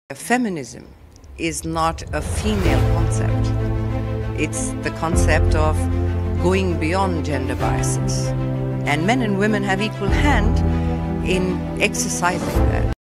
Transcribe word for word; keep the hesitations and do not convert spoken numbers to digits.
Feminism is not a female concept. It's the concept of going beyond gender biases. And men and women have equal hand in exercising that.